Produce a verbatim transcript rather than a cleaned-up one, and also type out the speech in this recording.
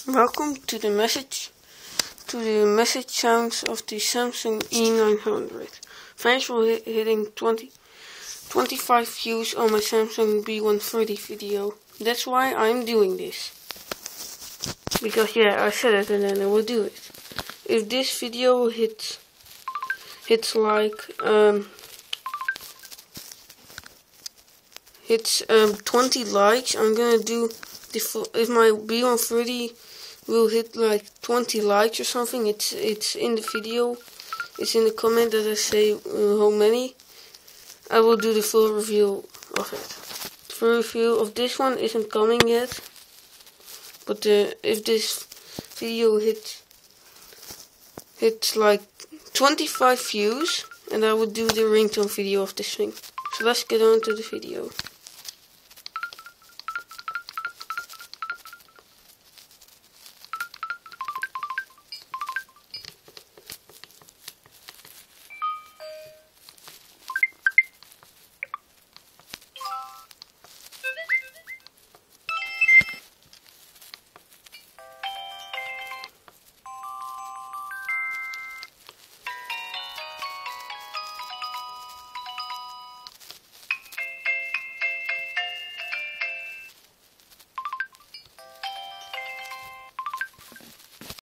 Welcome to the message to the message sounds of the Samsung E nine hundred. Thanks for hit, hitting twenty, twenty-five views on my Samsung B one thirty video. That's why I'm doing this. Because yeah, I said it and then I will do it. If this video hits hits like um hits um twenty likes, I'm gonna do the full, if my B one thirty will hit like twenty likes or something. It's it's in the video. It's in the comment that I say uh, how many. I will do the full review of it. The full review of this one isn't coming yet. But uh, if this video hits hits like twenty-five views, and I will do the ringtone video of this thing. So let's get on to the video.